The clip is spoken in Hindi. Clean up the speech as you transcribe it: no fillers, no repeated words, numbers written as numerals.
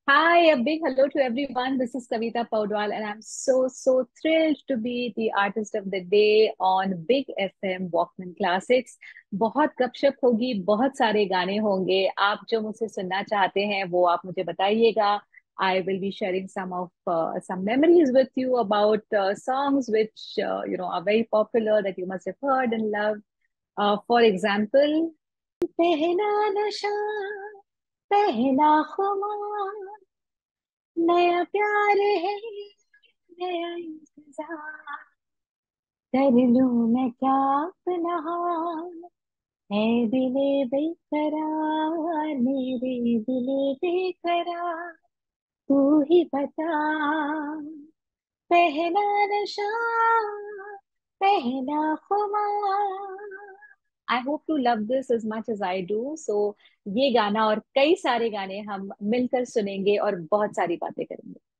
Hi, a big hello to everyone. This is Kavita Paudwal, and I'm so thrilled to be the artist of the day on Big FM Walkman Classics. बहुत गपशप होगी, बहुत सारे गाने होंगे। आप जो मुझसे सुनना चाहते हैं वो आप मुझे बताइएगा। I will be sharing some memories with you about songs which are very popular that you must have heard and loved. For example, पहला नशा, पहला खुमार, नया प्यार है, नया इंतजार, कर लूं मैं क्या अपना हाल, है दिले बेकरार, मेरे दिले बेकरार, तू ही बता, पहला नशा, पहला खुमार। I hope to love this as much as I do. So ये गाना और कई सारे गाने हम मिलकर सुनेंगे और बहुत सारी बातें करेंगे।